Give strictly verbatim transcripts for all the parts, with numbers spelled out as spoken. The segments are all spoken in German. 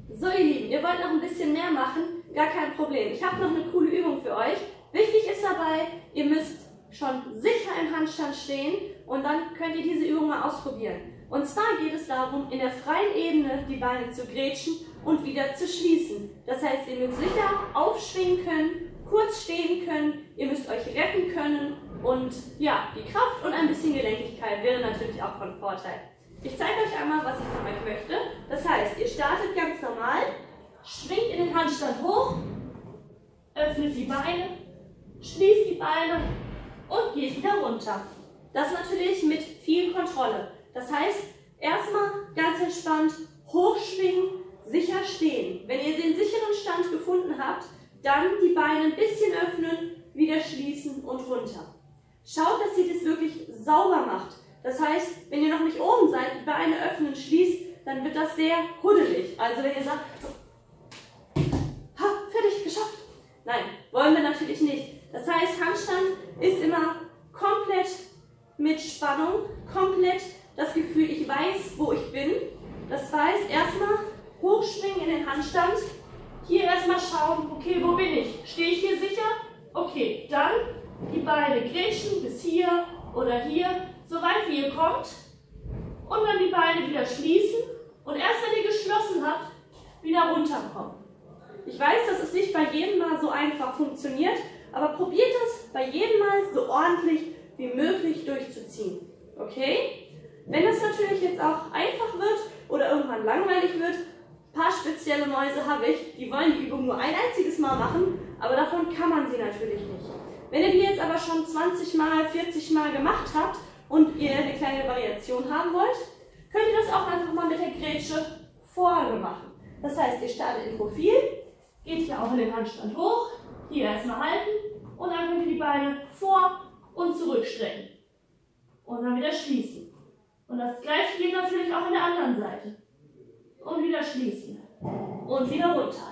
So ihr Lieben, ihr wollt noch ein bisschen mehr machen? Gar kein Problem. Ich habe noch eine coole Übung für euch. Wichtig ist dabei, ihr müsst schon sicher im Handstand stehen und dann könnt ihr diese Übung mal ausprobieren. Und zwar geht es darum, in der freien Ebene die Beine zu grätschen und wieder zu schließen. Das heißt, ihr müsst sicher aufschwingen können, kurz stehen können, ihr müsst euch retten können und ja, die Kraft und ein bisschen Gelenkigkeit wäre natürlich auch von Vorteil. Ich zeige euch einmal, was ich von euch möchte. Das heißt, ihr startet ganz normal, schwingt in den Handstand hoch, öffnet die Beine, schließt die Beine und geht wieder runter. Das natürlich mit viel Kontrolle. Das heißt, erstmal ganz entspannt hochschwingen, sicher stehen. Wenn ihr den sicheren Stand gefunden habt, dann die Beine ein bisschen öffnen, wieder schließen und runter. Schaut, dass ihr das wirklich sauber macht. Das heißt, wenn ihr noch nicht oben seid, die Beine öffnen, schließt, dann wird das sehr huddelig. Also wenn ihr sagt, so, ha, fertig, geschafft. Nein, wollen wir natürlich nicht. Das heißt, Handstand ist immer komplett mit Spannung, komplett das Gefühl, ich weiß, wo ich bin. Das heißt, erstmal hochschwingen in den Handstand. Hier erstmal schauen, okay, wo bin ich? Stehe ich hier sicher? Okay, dann die Beine grätschen bis hier oder hier, so weit wie ihr kommt. Und dann die Beine wieder schließen. Und erst wenn ihr geschlossen habt, wieder runterkommen. Ich weiß, dass es nicht bei jedem Mal so einfach funktioniert, aber probiert es bei jedem Mal so ordentlich wie möglich durchzuziehen. Okay? Wenn das natürlich jetzt auch einfach wird oder irgendwann langweilig wird, ein paar spezielle Mäuse habe ich, die wollen die Übung nur ein einziges Mal machen, aber davon kann man sie natürlich nicht. Wenn ihr die jetzt aber schon zwanzig Mal, vierzig Mal gemacht habt und ihr eine kleine Variation haben wollt, könnt ihr das auch einfach mal mit der Grätsche vorne machen. Das heißt, ihr startet im Profil, geht hier auch in den Handstand hoch, hier erstmal halten und dann könnt ihr die Beine vor und zurück strecken. Und dann wieder schließen. Und das gleiche geht natürlich auch in der anderen Seite. Und wieder schließen. Und wieder runter.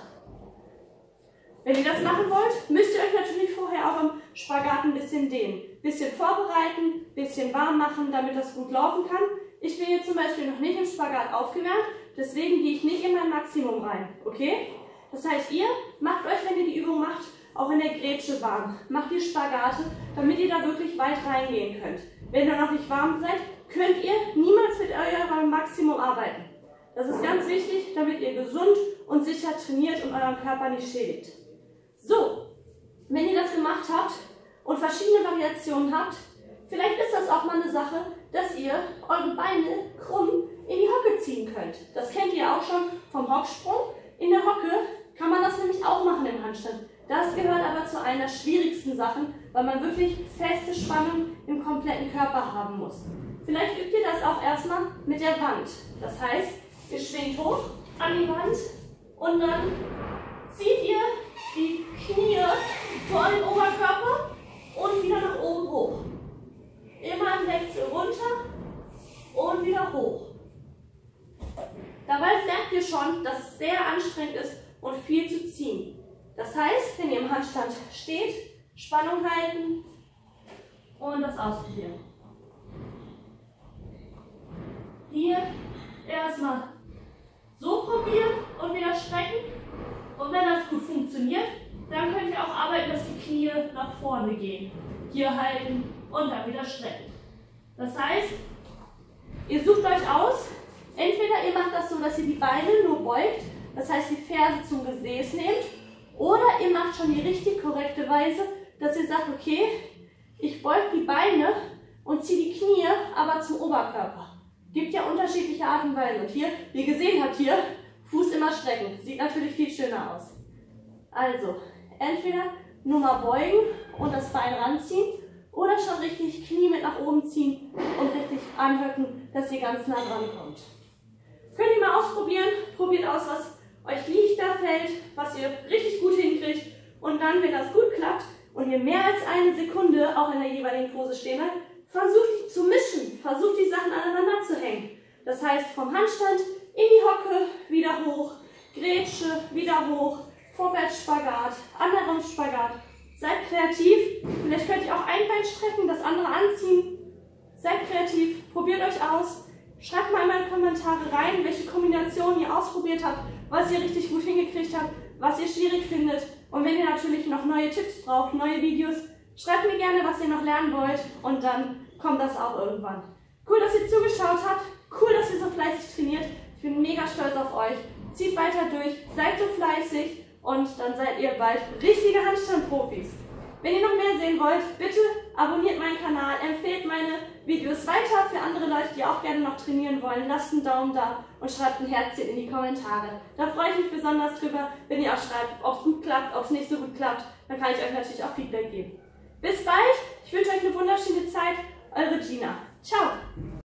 Wenn ihr das machen wollt, müsst ihr euch natürlich vorher auch im Spagat ein bisschen dehnen. Ein bisschen vorbereiten, ein bisschen warm machen, damit das gut laufen kann. Ich bin jetzt zum Beispiel noch nicht im Spagat aufgewärmt, deswegen gehe ich nicht in mein Maximum rein. Okay? Das heißt, ihr macht euch, wenn ihr die Übung macht, auch in der Grätsche warm. Macht die Spagate, damit ihr da wirklich weit reingehen könnt. Wenn ihr noch nicht warm seid, könnt ihr niemals mit eurem Maximum arbeiten. Das ist ganz wichtig, damit ihr gesund und sicher trainiert und euren Körper nicht schädigt. So, wenn ihr das gemacht habt und verschiedene Variationen habt, vielleicht ist das auch mal eine Sache, dass ihr eure Beine krumm in die Hocke ziehen könnt. Das kennt ihr auch schon vom Hocksprung. In der Hocke kann man das nämlich auch machen im Handstand. Das gehört aber zu einer der schwierigsten Sachen, weil man wirklich feste Spannung im kompletten Körper haben muss. Vielleicht übt ihr das auch erstmal mit der Wand. Das heißt, ihr schwingt hoch an die Wand und dann zieht ihr die Knie vor den Oberkörper und wieder nach oben hoch. Immer im Wechsel runter und wieder hoch. Dabei merkt ihr schon, dass es sehr anstrengend ist und viel zu ziehen. Das heißt, wenn ihr im Handstand steht, Spannung halten und das ausprobieren. Hier erstmal so probieren und wieder strecken. Und wenn das gut funktioniert, dann könnt ihr auch arbeiten, dass die Knie nach vorne gehen. Hier halten und dann wieder strecken. Das heißt, ihr sucht euch aus, entweder ihr macht das so, dass ihr die Beine nur beugt, das heißt die Ferse zum Gesäß nehmt, oder ihr macht schon die richtig korrekte Weise, dass ihr sagt, okay, ich beug die Beine und ziehe die Knie aber zum Oberkörper. Gibt ja unterschiedliche Arten und Weisen. Und hier, wie ihr gesehen habt, hier Fuß immer strecken. Sieht natürlich viel schöner aus. Also, entweder nur mal beugen und das Bein ranziehen oder schon richtig Knie mit nach oben ziehen und richtig anhöcken, dass ihr ganz nah dran kommt. Könnt ihr mal ausprobieren. Probiert aus, was euch leichter fällt, was ihr richtig gut hinkriegt. Und dann, wenn das gut klappt und ihr mehr als eine Sekunde auch in der jeweiligen Pose stehen bleibt, versucht die zu mischen. Versucht die Sachen aneinander zu hängen. Das heißt, vom Handstand in die Hocke, wieder hoch, Grätsche, wieder hoch, Vorwärtsspagat, anderen Spagat. Seid kreativ. Vielleicht könnt ihr auch ein Bein strecken, das andere anziehen. Seid kreativ, probiert euch aus. Schreibt mal in meine Kommentare rein, welche Kombinationen ihr ausprobiert habt, was ihr richtig gut hingekriegt habt, was ihr schwierig findet. Und wenn ihr natürlich noch neue Tipps braucht, neue Videos, schreibt mir gerne, was ihr noch lernen wollt und dann kommt das auch irgendwann. Cool, dass ihr zugeschaut habt. Cool, dass ihr so fleißig trainiert. Ich bin mega stolz auf euch. Zieht weiter durch, seid so fleißig und dann seid ihr bald richtige Handstand-Profis. Wenn ihr noch mehr sehen wollt, bitte abonniert meinen Kanal, empfehlt meine Videos weiter für andere Leute, die auch gerne noch trainieren wollen. Lasst einen Daumen da und schreibt ein Herzchen in die Kommentare. Da freue ich mich besonders drüber, wenn ihr auch schreibt, ob es gut klappt, ob es nicht so gut klappt. Dann kann ich euch natürlich auch Feedback geben. Bis bald, ich wünsche euch eine wunderschöne Zeit. Eure Gina. Ciao!